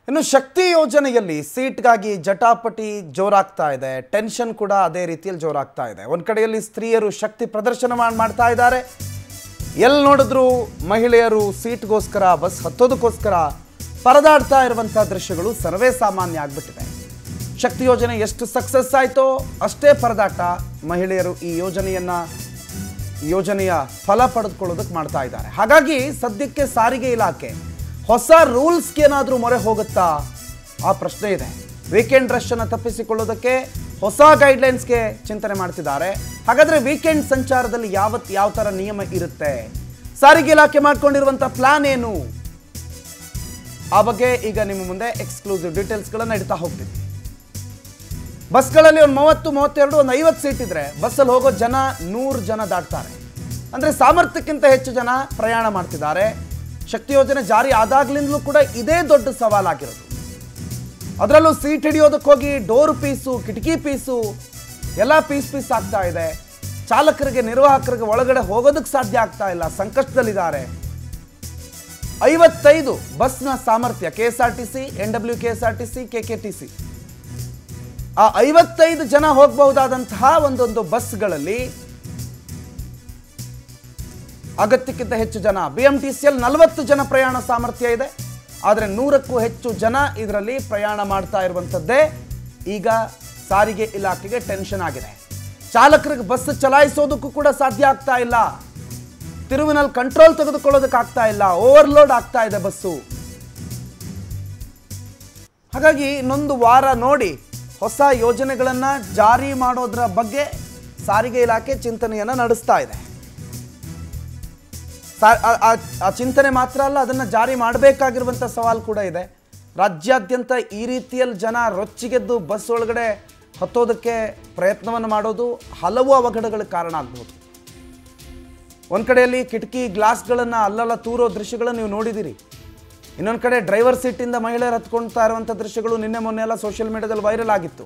ಇನ್ನು ಶಕ್ತಿ ಯೋಜನೆಯಲ್ಲಿ ಸೀಟ್ಗಾಗಿ ಜಟಾಪಟಿ ಜೋರಾಗ್ತಾ ಇದೆ, ಟೆನ್ಷನ್ ಕೂಡ ಅದೇ ರೀತಿಯಲ್ಲಿ ಜೋರಾಗ್ತಾ ಇದೆ. ಒಂದು ಕಡೆಯಲ್ಲಿ ಸ್ತ್ರೀಯರು ಶಕ್ತಿ ಪ್ರದರ್ಶನ ಮಾಡ್ತಾ ಇದ್ದಾರೆ, ಎಲ್ಲಿ ನೋಡಿದ್ರು ಮಹಿಳೆಯರು ಸೀಟ್ಗೋಸ್ಕರ ಬಸ್ ಹತ್ತೋದಕ್ಕೋಸ್ಕರ ಪರದಾಡ್ತಾ ಇರುವಂಥ ದೃಶ್ಯಗಳು ಸರ್ವೇ ಸಾಮಾನ್ಯ ಆಗಿಬಿಟ್ಟಿದೆ. ಶಕ್ತಿ ಯೋಜನೆ ಎಷ್ಟು ಸಕ್ಸಸ್ ಆಯಿತೋ ಅಷ್ಟೇ ಪರದಾಟ ಮಹಿಳೆಯರು ಈ ಯೋಜನೆಯ ಫಲ ಪಡೆದುಕೊಳ್ಳೋದಕ್ಕೆ ಮಾಡ್ತಾ ಇದ್ದಾರೆ. ಹಾಗಾಗಿ ಸದ್ಯಕ್ಕೆ ಸಾರಿಗೆ ಇಲಾಖೆ ಹೊಸ ರೂಲ್ಸ್ಗೆ ಏನಾದರೂ ಮೊರೆ ಹೋಗುತ್ತಾ ಆ ಪ್ರಶ್ನೆ ಇದೆ. ವೀಕೆಂಡ್ ರಶ್ ಅನ್ನು ತಪ್ಪಿಸಿಕೊಳ್ಳೋದಕ್ಕೆ ಹೊಸ ಗೈಡ್ಲೈನ್ಸ್ಗೆ ಚಿಂತನೆ ಮಾಡ್ತಿದ್ದಾರೆ. ಹಾಗಾದ್ರೆ ವೀಕೆಂಡ್ ಸಂಚಾರದಲ್ಲಿ ಯಾವ ಥರ ನಿಯಮ ಇರುತ್ತೆ, ಸಾರಿಗೆ ಇಲಾಖೆ ಮಾಡ್ಕೊಂಡಿರುವಂಥ ಪ್ಲಾನ್ ಏನು, ಆ ಬಗ್ಗೆ ಈಗ ನಿಮ್ಮ ಮುಂದೆ ಎಕ್ಸ್ಕ್ಲೂಸಿವ್ ಡೀಟೇಲ್ಸ್ಗಳನ್ನು ಇಡ್ತಾ ಹೋಗ್ತೀನಿ. ಬಸ್ಗಳಲ್ಲಿ ಒಂದು 30, 32, ಒಂದು 50 ಸೀಟ್ ಇದ್ರೆ ಬಸ್ಸಲ್ಲಿ ಹೋಗೋ ಜನ 100 ಜನ ದಾಟ್ತಾರೆ. ಅಂದರೆ ಸಾಮರ್ಥ್ಯಕ್ಕಿಂತ ಹೆಚ್ಚು ಜನ ಪ್ರಯಾಣ ಮಾಡ್ತಿದ್ದಾರೆ. ಶಕ್ತಿ ಯೋಜನೆ ಜಾರಿ ಆದಾಗ್ಲಿಂದಲೂ ಕೂಡ ಇದೇ ದೊಡ್ಡ ಸವಾಲಾಗಿರೋದು. ಅದರಲ್ಲೂ ಸೀಟ್ ಹಿಡಿಯೋದಕ್ಕೆ ಹೋಗಿ ಡೋರ್ ಪೀಸು, ಕಿಟಕಿ ಪೀಸು ಎಲ್ಲ ಪೀಸ್ ಆಗ್ತಾ ಇದೆ. ಚಾಲಕರಿಗೆ, ನಿರ್ವಾಹಕರಿಗೆ ಒಳಗಡೆ ಹೋಗೋದಕ್ಕೆ ಸಾಧ್ಯ ಆಗ್ತಾ ಇಲ್ಲ, ಸಂಕಷ್ಟದಲ್ಲಿದ್ದಾರೆ. 55 ಬಸ್ನ ಸಾಮರ್ಥ್ಯ KSRTC, NWKSRTC, KKTC, ಆ 55 ಜನ ಹೋಗಬಹುದಾದಂತಹ ಒಂದೊಂದು ಬಸ್ಗಳಲ್ಲಿ ಅಗತ್ಯಕ್ಕಿಂತ ಹೆಚ್ಚು ಜನ, BMTCL 40 ಜನ ಪ್ರಯಾಣ ಸಾಮರ್ಥ್ಯ ಇದೆ. ಆದರೆ 100ಕ್ಕೂ ಹೆಚ್ಚು ಜನ ಇದರಲ್ಲಿ ಪ್ರಯಾಣ ಮಾಡ್ತಾ ಇರುವಂಥದ್ದೇ ಈಗ ಸಾರಿಗೆ ಇಲಾಖೆಗೆ ಟೆನ್ಷನ್ ಆಗಿದೆ. ಚಾಲಕರಿಗೆ ಬಸ್ ಚಲಾಯಿಸೋದಕ್ಕೂ ಕೂಡ ಸಾಧ್ಯ ಆಗ್ತಾ ಇಲ್ಲ, ತಿರುವಿನಲ್ಲಿ ಕಂಟ್ರೋಲ್ ತೆಗೆದುಕೊಳ್ಳೋದಕ್ಕೆ ಆಗ್ತಾ ಇಲ್ಲ, ಓವರ್ಲೋಡ್ ಆಗ್ತಾ ಇದೆ ಬಸ್ಸು. ಹಾಗಾಗಿ ಇನ್ನೊಂದು ವಾರ ನೋಡಿ ಹೊಸ ಯೋಜನೆಗಳನ್ನು ಜಾರಿ ಮಾಡೋದ್ರ ಬಗ್ಗೆ ಸಾರಿಗೆ ಇಲಾಖೆ ಚಿಂತನೆಯನ್ನು ನಡೆಸ್ತಾ ಇದೆ. ಆ ಚಿಂತನೆ ಮಾತ್ರ ಅಲ್ಲ, ಅದನ್ನು ಜಾರಿ ಮಾಡಬೇಕಾಗಿರುವಂಥ ಸವಾಲು ಕೂಡ ಇದೆ. ರಾಜ್ಯಾದ್ಯಂತ ಈ ರೀತಿಯಲ್ಲಿ ಜನ ರೊಚ್ಚಿಗೆದ್ದು ಬಸ್ ಒಳಗಡೆ ಹತ್ತೋದಕ್ಕೆ ಪ್ರಯತ್ನವನ್ನು ಮಾಡೋದು ಹಲವು ಅವಘಡಗಳಿಗೆ ಕಾರಣ ಆಗ್ಬೋದು. ಒಂದು ಕಡೆಯಲ್ಲಿ ಕಿಟಕಿ ಗ್ಲಾಸ್ಗಳನ್ನು ಅಲ್ಲೆಲ್ಲ ತೂರೋ ದೃಶ್ಯಗಳನ್ನು ನೀವು ನೋಡಿದ್ದೀರಿ. ಇನ್ನೊಂದು ಕಡೆ ಡ್ರೈವರ್ ಸೀಟಿಂದ ಮಹಿಳೆಯರು ಹತ್ಕೊಳ್ತಾ ಇರುವಂಥ ದೃಶ್ಯಗಳು ನಿನ್ನೆ ಮೊನ್ನೆ ಎಲ್ಲ ಸೋಷಿಯಲ್ ಮೀಡಿಯಾದಲ್ಲಿ ವೈರಲ್ ಆಗಿತ್ತು.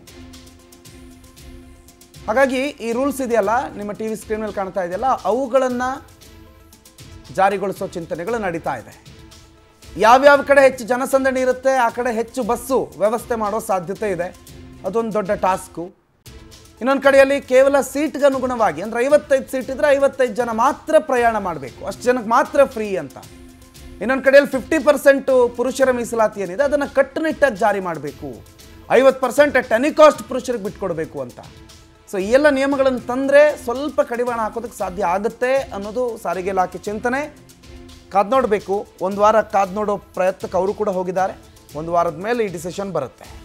ಹಾಗಾಗಿ ಈ ರೂಲ್ಸ್ ಇದೆಯಲ್ಲ, ನಿಮ್ಮ TV ಸ್ಕ್ರೀನ್ ಮೇಲೆ ಕಾಣ್ತಾ ಇದೆಯಲ್ಲ, ಅವುಗಳನ್ನು ಜಾರಿಗೊಳಿಸೋ ಚಿಂತನೆಗಳು ನಡೀತಾ ಇದೆ. ಯಾವ್ಯಾವ ಕಡೆ ಹೆಚ್ಚು ಜನಸಂದಣಿ ಇರುತ್ತೆ ಆ ಕಡೆ ಹೆಚ್ಚು ಬಸ್ಸು ವ್ಯವಸ್ಥೆ ಮಾಡೋ ಸಾಧ್ಯತೆ ಇದೆ. ಅದೊಂದು ದೊಡ್ಡ ಟಾಸ್ಕು. ಇನ್ನೊಂದು ಕಡೆಯಲ್ಲಿ ಕೇವಲ ಸೀಟ್ಗೆ ಅನುಗುಣವಾಗಿ, ಅಂದರೆ 55 ಸೀಟ್ ಇದ್ದರೆ 55 ಜನ ಮಾತ್ರ ಪ್ರಯಾಣ ಮಾಡಬೇಕು, ಅಷ್ಟು ಜನಕ್ಕೆ ಮಾತ್ರ ಫ್ರೀ ಅಂತ. ಇನ್ನೊಂದು ಕಡೆಯಲ್ಲಿ 50% ಪುರುಷರ ಮೀಸಲಾತಿ ಏನಿದೆ ಅದನ್ನು ಕಟ್ಟುನಿಟ್ಟಾಗಿ ಜಾರಿ ಮಾಡಬೇಕು, 50% ಅಟ್ ಎನಿ ಕಾಸ್ಟ್ ಪುರುಷರಿಗೆ ಬಿಟ್ಕೊಡ್ಬೇಕು ಅಂತ. ಸೊ ಈ ಎಲ್ಲ ನಿಯಮಗಳನ್ನು ತಂದರೆ ಸ್ವಲ್ಪ ಕಡಿವಾಣ ಹಾಕೋದಕ್ಕೆ ಸಾಧ್ಯ ಆಗುತ್ತೆ ಅನ್ನೋದು ಸಾರಿಗೆ ಇಲಾಖೆ ಚಿಂತನೆ. ಕಾದು ನೋಡಬೇಕು. ಒಂದು ವಾರ ಕಾದು ನೋಡೋ ಪ್ರಯತ್ನಕ್ಕೆ ಅವರು ಕೂಡ ಹೋಗಿದ್ದಾರೆ. ಒಂದು ವಾರದ ಮೇಲೆ ಈ ಡಿಸಿಷನ್ ಬರುತ್ತೆ.